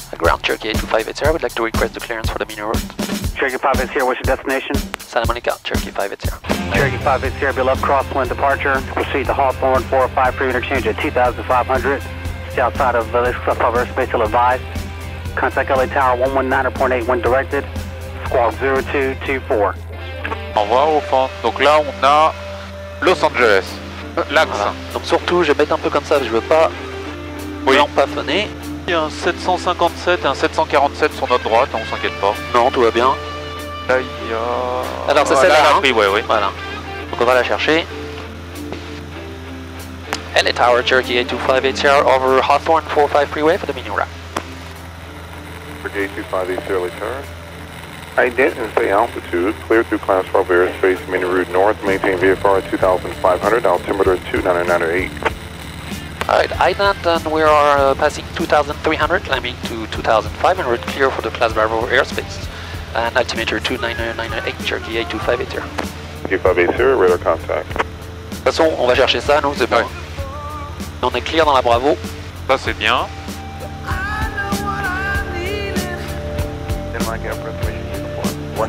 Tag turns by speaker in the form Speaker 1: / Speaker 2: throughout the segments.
Speaker 1: Ground Cherokee 82580, I would like to request the clearance for the mini road.
Speaker 2: Cherokee 580, what's your destination?
Speaker 1: Santa Monica, Cherokee 580.
Speaker 2: Cherokee 580, below crosswind departure. Proceed to Hawthorne 453 interchange at 2500. Stay outside of this above airspace till advised. Contact LA Tower 119.8 when directed. Squawk 0224.
Speaker 3: Au revoir au fond. Donc là on a Los Angeles, l'axe.
Speaker 1: Voilà. Donc surtout je bête un peu comme ça, je veux pas vraiment plafonner.
Speaker 3: Il y a un 757 et un 747 sur notre droite, on s'inquiète pas.
Speaker 1: Non, tout va bien.
Speaker 3: Là il y a...
Speaker 1: Alors c'est celle-là, hein.
Speaker 3: Oui, ouais.
Speaker 1: Voilà. Donc on va la chercher. LA Tower, Cherokee 82580, over Hawthorne 45 freeway for the mini route.
Speaker 4: Cherokee 82580, LA Tower. Identify altitude, clear through Class 12 airspace, mini route north, maintain VFR 2500, altimeter 29908.
Speaker 1: Alright, ident and we are passing 2300, climbing to 2500, clear for the Class Bravo airspace. And altimeter 29908, Cherokee 82580.
Speaker 4: Cherokee 580, radar contact.
Speaker 1: De toute façon, on va chercher ça, nous, c'est bon. On est clear dans la Bravo.
Speaker 3: Ça c'est bien.
Speaker 4: Bizarre.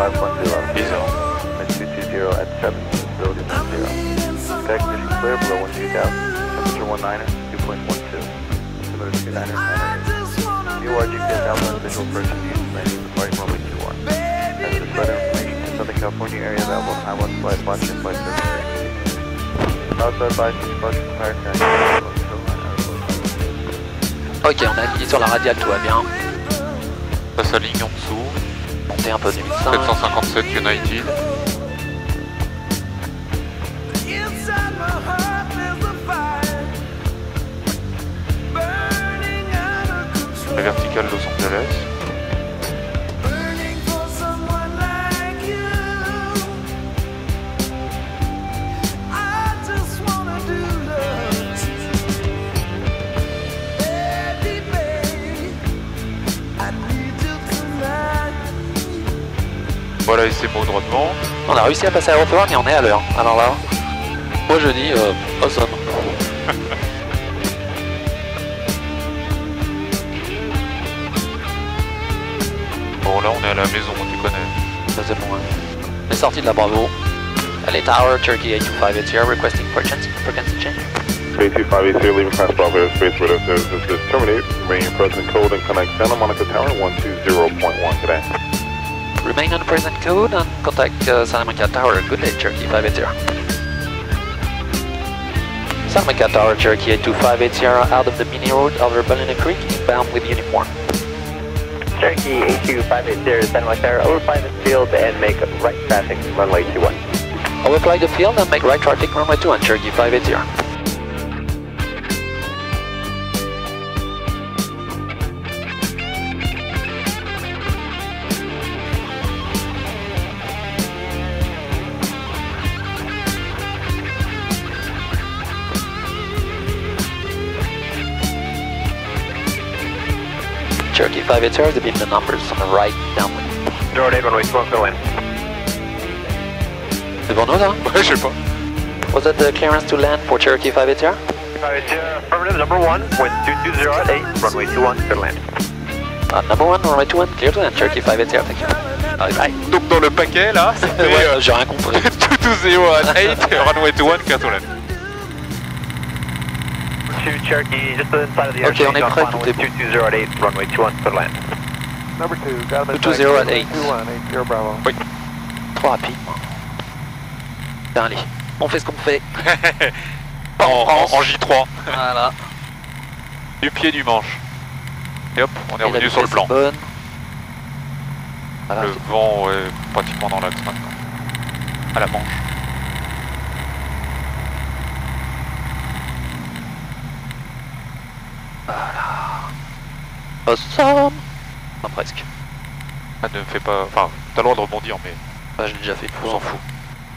Speaker 5: 220 at 7, visibility 0. Deck mission clear below 12,000. Temperature 19er, 2.12. Altimeter 29998. New RGPS outline visual person used landing departing runway 21. As this flight information to Southern California area available on I-1 flight, watch and flight service. Outside by departure from Pirate County.
Speaker 1: Ok, on a aligné sur la radiale, tout va bien.
Speaker 3: Ça s'aligne en dessous.
Speaker 1: Monter un peu 2005.
Speaker 3: 757 United. La verticale Los Angeles. Voilà, et c'est beau droitement.
Speaker 1: On a réussi à passer à Hawthorne et on est à l'heure. Alors là, moi je dis awesome.
Speaker 3: Bon là on est à la maison, tu connais.
Speaker 1: Ça c'est bon. On est sorti de la Bravo. LA Tower, Cherokee 82580, requesting frequency change.
Speaker 4: 82580, leaving Class 12 airspace, radar services terminate. Remain present code and connect Santa Monica Tower 120.1 today.
Speaker 1: Remain on the present code and contact Santa Monica Tower. Good day, Cherokee 580. Santa Monica Tower, Cherokee 82580, out of the mini road over Balina Creek, inbound with uniform.
Speaker 5: Cherokee 82580, Santa Monica Tower, overfly the field and make right traffic, runway 21.
Speaker 1: Overfly the field and make right traffic, runway 21, Cherokee 580. Cherokee 580, the beam the numbers on the right downwind.
Speaker 5: 08, runway 21, go in.
Speaker 1: C'est pour nous, ça?
Speaker 3: Ouais, je sais pas.
Speaker 1: Was that the clearance to land for Cherokee 580?
Speaker 5: 580, affirmative, number 1, wind 220 at 8, runway 21, clear to land.
Speaker 1: Number 1, runway 21, clear to land, Cherokee 580, thank you.
Speaker 3: Donc dans le paquet là, c'était
Speaker 1: Ouais, j'ai rien compris.
Speaker 3: 220 at 8, runway 21, clear to land.
Speaker 5: Cherokee, just inside of the
Speaker 1: Ok, on est prêt, tout est bon.
Speaker 5: 220 at 8, runway 21, clear to land.
Speaker 4: Number 2, got
Speaker 1: 220 at 8.
Speaker 4: 2180 Bravo.
Speaker 3: Oui.
Speaker 1: Trop rapide. Bien, allez, on fait ce qu'on fait.
Speaker 3: en J3.
Speaker 1: Voilà.
Speaker 3: Du pied du manche. Et hop, on est
Speaker 1: Et la
Speaker 3: revenu sur le
Speaker 1: vitesse
Speaker 3: plan.
Speaker 1: est bonne. Voilà,
Speaker 3: Le vent est pratiquement dans l'axe maintenant. À la manche.
Speaker 1: awesome. Enfin, presque.
Speaker 3: Ah, ne fais pas... Enfin, t'as le droit de rebondir, mais
Speaker 1: Bah, j'ai déjà fait.
Speaker 3: on s'en fout.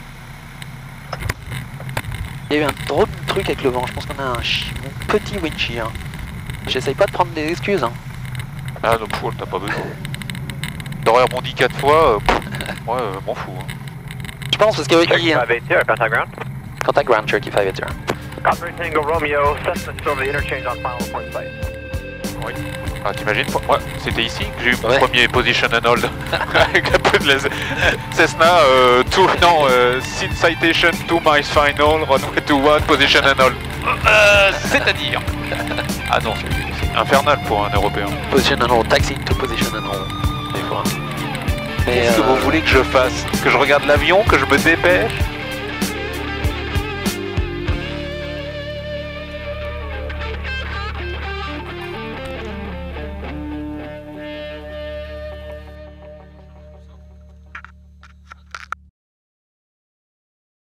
Speaker 1: Il y a eu un drôle de truc avec le vent, je pense qu'on a un petit wind shear. J'essaye pas de prendre des excuses, hein.
Speaker 3: Ah, non, pff, t'as pas besoin. T'aurais rebondi 4 fois, moi, m'en fous. Hein.
Speaker 1: Je pense parce que...
Speaker 5: Cherokee 580, contact ground.
Speaker 1: Contact ground, Cherokee 580.
Speaker 5: Osprey Tango Romeo, Cessna over the interchange on final report site.
Speaker 3: Oui. Ah, t'imagines? Ouais, c'était ici que j'ai eu mon premier position and hold. Avec un peu de laser. Cessna, seat citation, 2 miles final, runway 21, position and hold. C'est-à-dire? Ah non, c'est infernal pour un Européen.
Speaker 1: Position and hold, taxi to position and hold.
Speaker 3: Qu'est-ce que vous voulez que je fasse? Que je regarde l'avion, que je me dépêche?